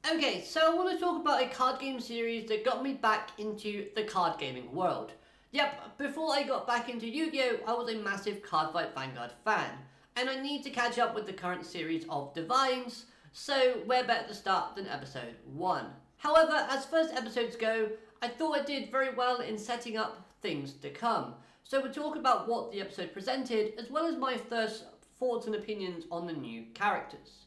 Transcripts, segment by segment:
Okay, so I want to talk about a card game series that got me back into the card gaming world. Yep, before I got back into Yu-Gi-Oh! I was a massive Cardfight Vanguard fan, and I need to catch up with the current series of Divines, so where better to start than episode 1. However, as first episodes go, I thought I did very well in setting up things to come. So we'll talk about what the episode presented, as well as my first thoughts and opinions on the new characters.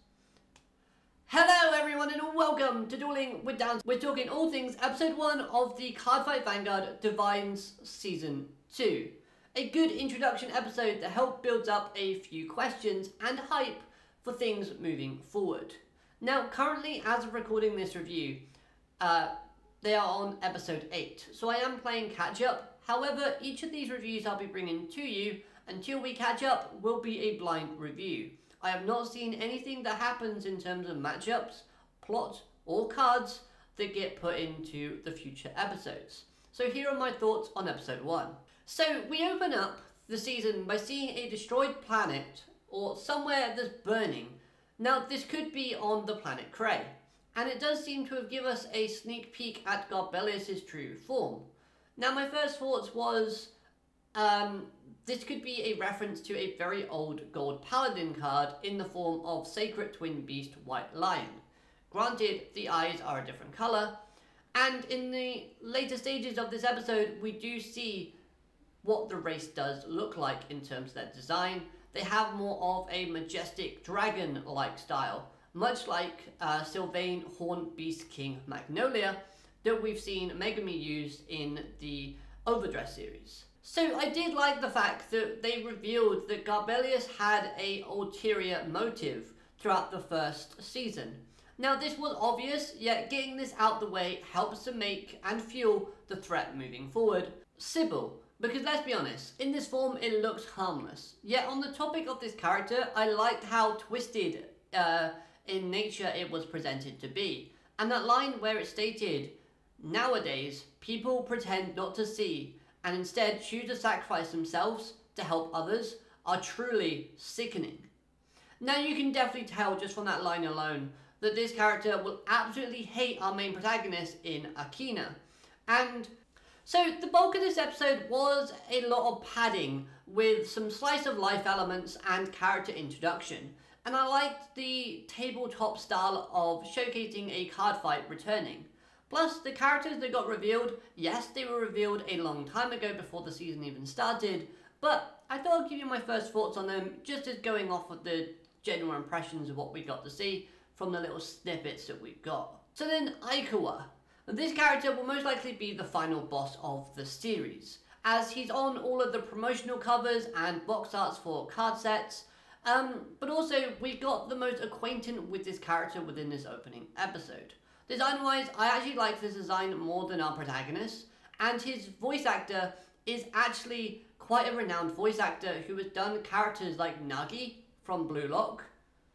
Hello everyone and welcome to Dueling with Dan. We're talking all things episode 1 of the Cardfight Vanguard Divines Season 2. A good introduction episode that helped build up a few questions and hype for things moving forward. Now currently, as of recording this review, they are on episode 8, so I am playing catch up. However, each of these reviews I'll be bringing to you until we catch up will be a blind review. I have not seen anything that happens in terms of matchups, plot, or cards that get put into the future episodes. So here are my thoughts on episode 1. So we open up the season by seeing a destroyed planet, or somewhere that's burning. Now this could be on the planet Krei, and it does seem to have given us a sneak peek at Garbellius' true form. Now my first thoughts was, this could be a reference to a very old gold paladin card in the form of Sacred Twin Beast White Lion. Granted, the eyes are a different colour, and in the later stages of this episode we do see what the race does look like in terms of their design. They have more of a majestic dragon-like style, much like Sylvain Horn Beast King Magnolia that we've seen Megami use in the Overdress series. So I did like the fact that they revealed that Garbellius had a ulterior motive throughout the first season. Now this was obvious, yet getting this out the way helps to make and fuel the threat moving forward. Sybil, because let's be honest, in this form it looks harmless. Yet on the topic of this character, I liked how twisted in nature it was presented to be. And that line where it stated, "Nowadays, people pretend not to see and instead choose to sacrifice themselves to help others," are truly sickening. Now you can definitely tell just from that line alone that this character will absolutely hate our main protagonist in Akina. And so the bulk of this episode was a lot of padding with some slice of life elements and character introduction. And I liked the tabletop style of showcasing a card fight returning. Plus, the characters that got revealed, yes, they were revealed a long time ago before the season even started, but I thought I'd give you my first thoughts on them, just as going off of the general impressions of what we got to see from the little snippets that we've got. So then, Aikawa. This character will most likely be the final boss of the series, as he's on all of the promotional covers and box arts for card sets, but also we got the most acquainted with this character within this opening episode. Design-wise, I actually like this design more than our protagonist, and his voice actor is actually quite a renowned voice actor who has done characters like Nagi from Blue Lock,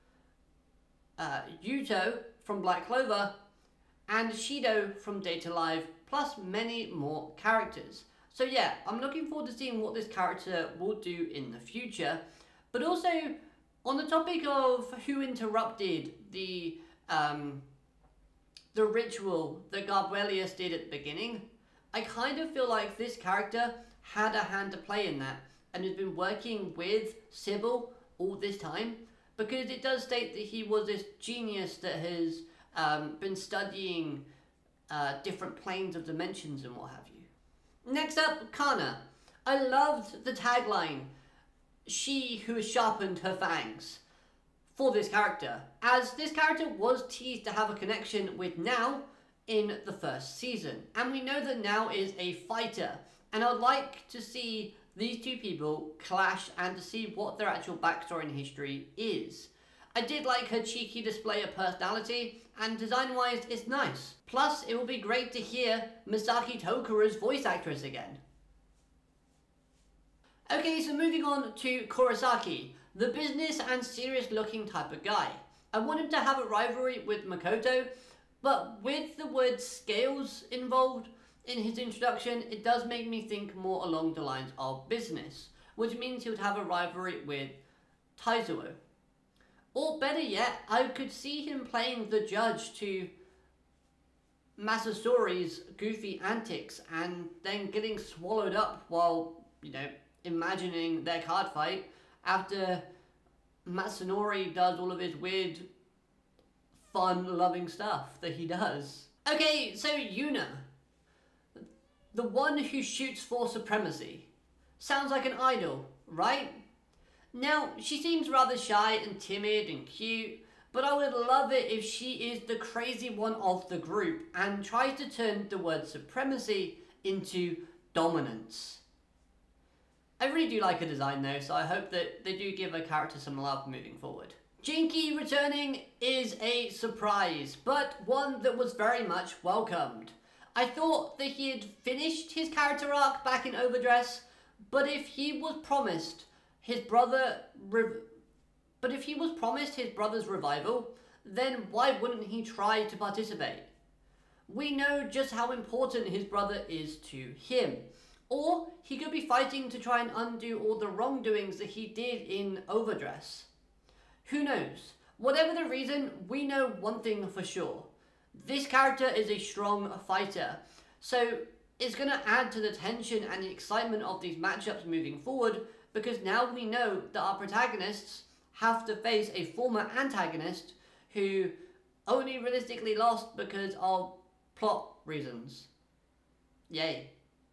Yuto from Black Clover, and Shido from Data Live, plus many more characters. So yeah, I'm looking forward to seeing what this character will do in the future, but also on the topic of who interrupted the ritual that Garbellius did at the beginning, I kind of feel like this character had a hand to play in that and has been working with Sybil all this time, because it does state that he was this genius that has been studying different planes of dimensions and what have you. Next up, Kana. I loved the tagline, "She who has sharpened her fangs," for this character, as this character was teased to have a connection with Now in the first season, and we know that Now is a fighter, and I'd like to see these two people clash and to see what their actual backstory and history is. I did like her cheeky display of personality, and design-wise it's nice. Plus, it will be great to hear Misaki Tokura's voice actress again. Okay, so moving on to Kurosaki, the business and serious looking type of guy. I want him to have a rivalry with Makoto, but with the word scales involved in his introduction, it does make me think more along the lines of business, which means he would have a rivalry with Taizuo. Or better yet, I could see him playing the judge to Masasori's goofy antics and then getting swallowed up while, imagining their card fight after Masanori does all of his weird, fun-loving stuff that he does. Okay, so Yuna, the one who shoots for supremacy. Sounds like an idol, right? Now, she seems rather shy and timid and cute, but I would love it if she is the crazy one of the group and tries to turn the word supremacy into dominance. I really do like her design though, so I hope that they do give her character some love moving forward. Jinky returning is a surprise, but one that was very much welcomed. I thought that he had finished his character arc back in Overdress, but if he was promised his brother's revival, then why wouldn't he try to participate? We know just how important his brother is to him. Or he could be fighting to try and undo all the wrongdoings that he did in Overdress. Who knows? Whatever the reason, we know one thing for sure. This character is a strong fighter, so it's going to add to the tension and the excitement of these matchups moving forward, because now we know that our protagonists have to face a former antagonist who only realistically lost because of plot reasons. Yay.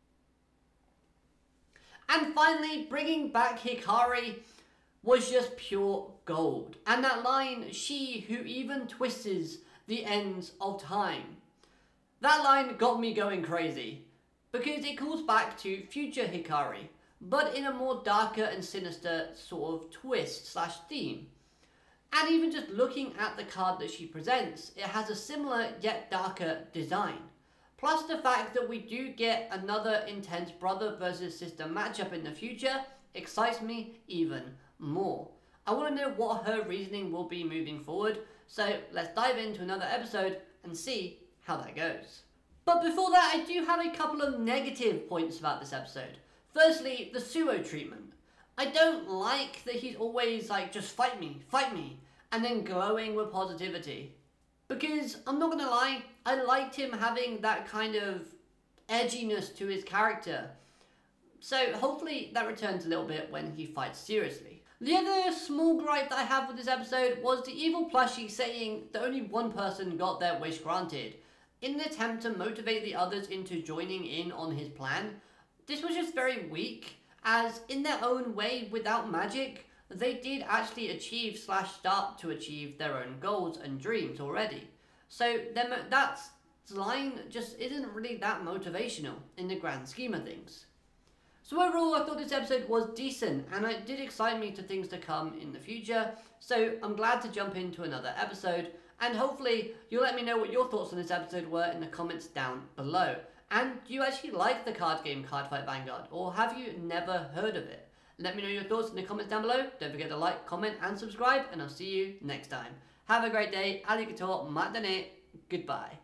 And finally, bringing back Hikari was just pure gold. And that line, she who even twists the ends of time. That line got me going crazy, because it calls back to future Hikari, but in a more darker and sinister sort of twist / theme. And even just looking at the card that she presents, it has a similar yet darker design. Plus the fact that we do get another intense brother versus sister matchup in the future excites me even more. I want to know what her reasoning will be moving forward, so let's dive into another episode and see how that goes. But before that, I do have a couple of negative points about this episode. Firstly, the Suo treatment. I don't like that he's always like, just fight me, and then glowing with positivity. Because, I'm not gonna lie, I liked him having that kind of edginess to his character. So hopefully that returns a little bit when he fights seriously. The other small gripe that I have with this episode was the evil plushie saying that only one person got their wish granted. In an attempt to motivate the others into joining in on his plan, this was just very weak, as in their own way, without magic, they did actually achieve / start to achieve their own goals and dreams already. So that line just isn't really that motivational in the grand scheme of things. So overall, I thought this episode was decent, and it did excite me to things to come in the future, so I'm glad to jump into another episode, and hopefully you'll let me know what your thoughts on this episode were in the comments down below. And do you actually like the card game Cardfight Vanguard, or have you never heard of it? Let me know your thoughts in the comments down below. Don't forget to like, comment and subscribe, and I'll see you next time. Have a great day. Arigato, matane, goodbye.